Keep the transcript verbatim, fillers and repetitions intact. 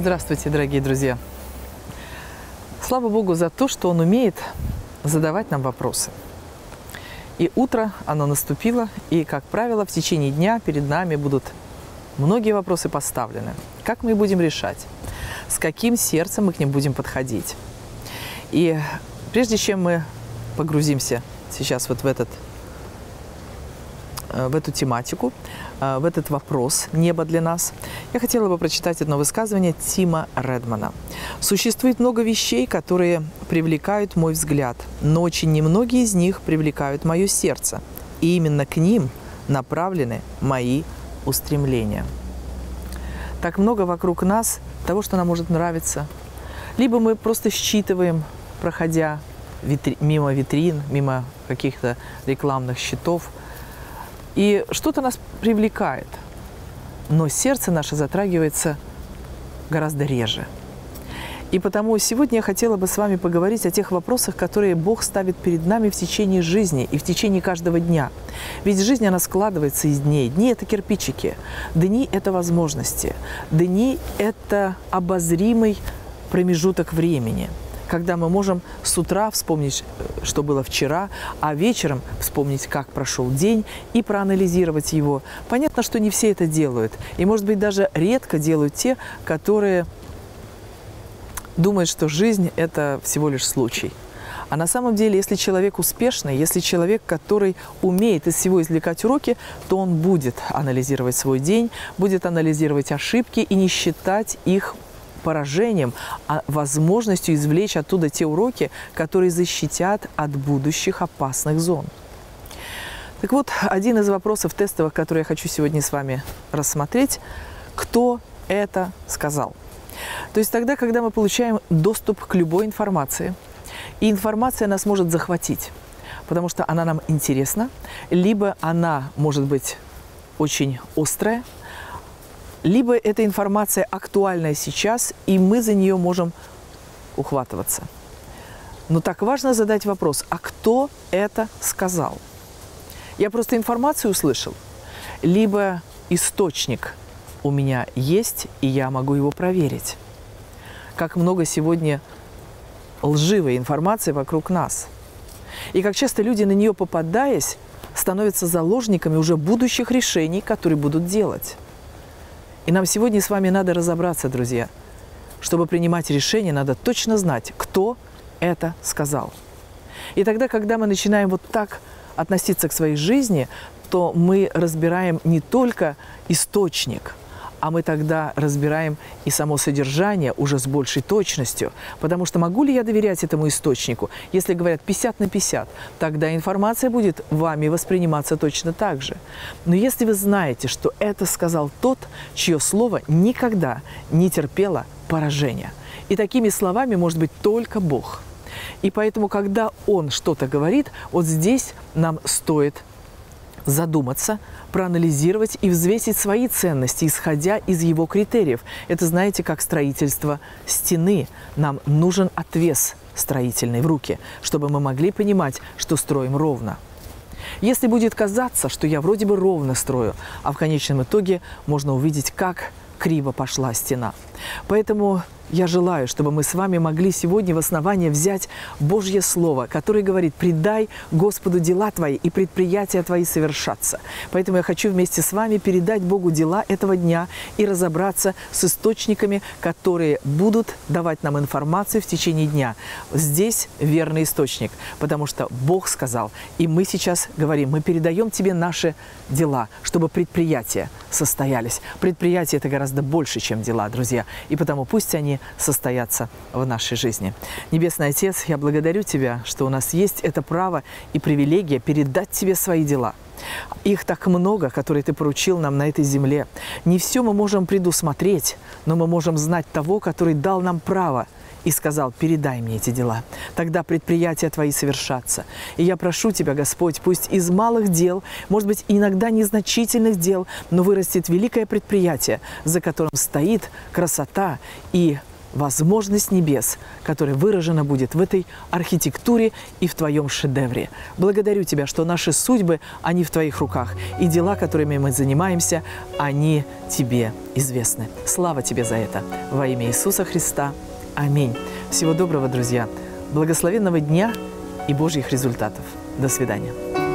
Здравствуйте, дорогие друзья! Слава Богу за то, что Он умеет задавать нам вопросы. И утро, оно наступило, и, как правило, в течение дня перед нами будут многие вопросы поставлены. Как мы их будем решать? С каким сердцем мы к ним будем подходить? И прежде чем мы погрузимся сейчас вот в, этот, в эту тематику, в этот вопрос «Небо для нас», я хотела бы прочитать одно высказывание Тима Редмана. «Существует много вещей, которые привлекают мой взгляд, но очень немногие из них привлекают мое сердце, и именно к ним направлены мои устремления». Так много вокруг нас того, что нам может нравиться. Либо мы просто считываем, проходя витри... мимо витрин, мимо каких-то рекламных щитов, и что-то нас привлекает, но сердце наше затрагивается гораздо реже. И потому сегодня я хотела бы с вами поговорить о тех вопросах, которые Бог ставит перед нами в течение жизни и в течение каждого дня. Ведь жизнь, она складывается из дней. Дни – это кирпичики, дни – это возможности, дни – это обозримый промежуток времени, когда мы можем с утра вспомнить, что было вчера, а вечером вспомнить, как прошел день, и проанализировать его. Понятно, что не все это делают. И, может быть, даже редко делают те, которые думают, что жизнь – это всего лишь случай. А на самом деле, если человек успешный, если человек, который умеет из всего извлекать уроки, то он будет анализировать свой день, будет анализировать ошибки и не считать их поражением, а возможностью извлечь оттуда те уроки, которые защитят от будущих опасных зон. Так вот, один из вопросов тестовых, который я хочу сегодня с вами рассмотреть: кто это сказал? То есть тогда, когда мы получаем доступ к любой информации, и информация нас может захватить, потому что она нам интересна, либо она может быть очень острая, либо эта информация актуальная сейчас, и мы за нее можем ухватываться. Но так важно задать вопрос: а кто это сказал? Я просто информацию услышал, либо источник у меня есть, и я могу его проверить. Как много сегодня лживой информации вокруг нас. И как часто люди, на нее попадаясь, становятся заложниками уже будущих решений, которые будут делать. И нам сегодня с вами надо разобраться, друзья. Чтобы принимать решение, надо точно знать, кто это сказал. И тогда, когда мы начинаем вот так относиться к своей жизни, то мы разбираем не только источник, а мы тогда разбираем и само содержание уже с большей точностью. Потому что могу ли я доверять этому источнику? Если говорят пятьдесят на пятьдесят, тогда информация будет вами восприниматься точно так же. Но если вы знаете, что это сказал тот, чье слово никогда не терпело поражения. И такими словами может быть только Бог. И поэтому, когда Он что-то говорит, вот здесь нам стоит задуматься, проанализировать и взвесить свои ценности, исходя из его критериев. Это, знаете, как строительство стены. Нам нужен отвес строительный в руки, чтобы мы могли понимать, что строим ровно. Если будет казаться, что я вроде бы ровно строю, а в конечном итоге можно увидеть, как криво пошла стена. Поэтому я желаю, чтобы мы с вами могли сегодня в основание взять Божье Слово, которое говорит: «Предай Господу дела твои, и предприятия твои совершатся». Поэтому я хочу вместе с вами передать Богу дела этого дня и разобраться с источниками, которые будут давать нам информацию в течение дня. Здесь верный источник, потому что Бог сказал, и мы сейчас говорим: мы передаем тебе наши дела, чтобы предприятия состоялись. Предприятия – это гораздо больше, чем дела, друзья, и потому пусть они состоятся в нашей жизни. Небесный Отец, я благодарю Тебя, что у нас есть это право и привилегия передать Тебе свои дела. Их так много, которые Ты поручил нам на этой земле. Не все мы можем предусмотреть, но мы можем знать того, который дал нам право и сказал: передай мне эти дела. Тогда предприятия Твои совершатся. И я прошу Тебя, Господь, пусть из малых дел, может быть, иногда незначительных дел, но вырастет великое предприятие, за которым стоит красота и возможность небес, которая выражена будет в этой архитектуре и в Твоем шедевре. Благодарю Тебя, что наши судьбы, они в Твоих руках, и дела, которыми мы занимаемся, они Тебе известны. Слава Тебе за это. Во имя Иисуса Христа. Аминь. Всего доброго, друзья. Благословенного дня и Божьих результатов. До свидания.